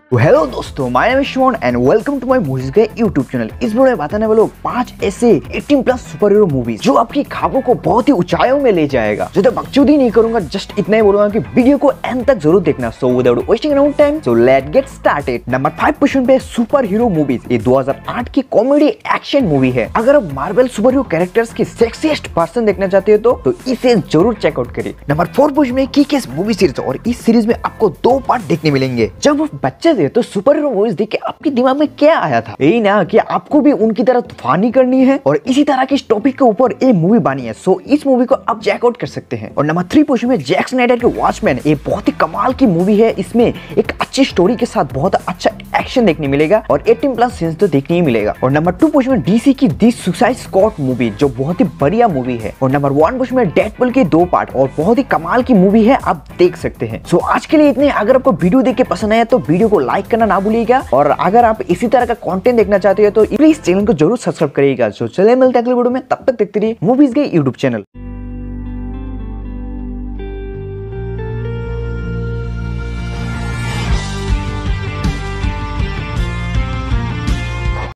तो हेलो दोस्तों, my name is Shivam and welcome to my movies के यूट्यूब चैनल। इस वीडियो में बताने वाले 5 ऐसे 18+ सुपर हीरो मूवीज जो आपकी ख्वाबों को बहुत ही ऊंचाइयों में ले जाएगा। ज्यादा बकचोदी नहीं करूंगा, जस्ट इतना ही बोलूंगा कि वीडियो को एंड तक जरूर देखना। So without wasting around time, so let's get started. Number 5 position पे सुपर हीरो मूवीज। ये 2008 की कॉमेडी एक्शन मूवी है। अगर आप मार्वल सुपर हीरो कैरेक्टर्स की सेक्सीएस्ट पर्सन देखना चाहते हो तो इसे जरूर चेकआउट करिए। नंबर 4 पोजीशन में किक-एस मूवी सीरीज, और इस सीरीज में आपको 2 पार्ट देखने मिलेंगे। जब आप बच्चे थे तो सुपर हीरो मूवीज देख के आपके दिमाग में क्या आया था? यही ना कि आपको भी उनकी तरह तूफानी करनी है, और इसी तरह के टॉपिक के ऊपर ये मूवी बनी है। सो इस मूवी को आप चेकआउट कर सकते हैं। और नंबर 3 पोजीशन में जैक स्नाइडर के वॉचमैन। ये बहुत ही कमाल की मूवी है। इसमें एक अच्छी स्टोरी के साथ बहुत अच्छा एक्शन देखने मिलेगा और 18+ सीन्स तो देखने ही मिलेगा। और नंबर 2 पोजीशन में डीसी की दी सुसाइड स्क्वाड मूवी, जो बहुत ही बढ़िया मूवी है। और नंबर 1 पोजीशन में डेडपूल के 2 पार्ट, और बहुत ही कमाल की मूवी है, आप देख सकते हैं। सो आज के लिए इतने। अगर आपको वीडियो देख के पसंद आया तो वीडियो को लाइक करना ना भूलिएगा, और अगर आप इसी तरह का कंटेंट देखना चाहते हो तो प्लीज चैनल को जरूर सब्सक्राइब करिएगा। सो चलिए मिलते हैं अगले वीडियो में, तब तक देखते रहिए मूवीज के यूट्यूब चैनल।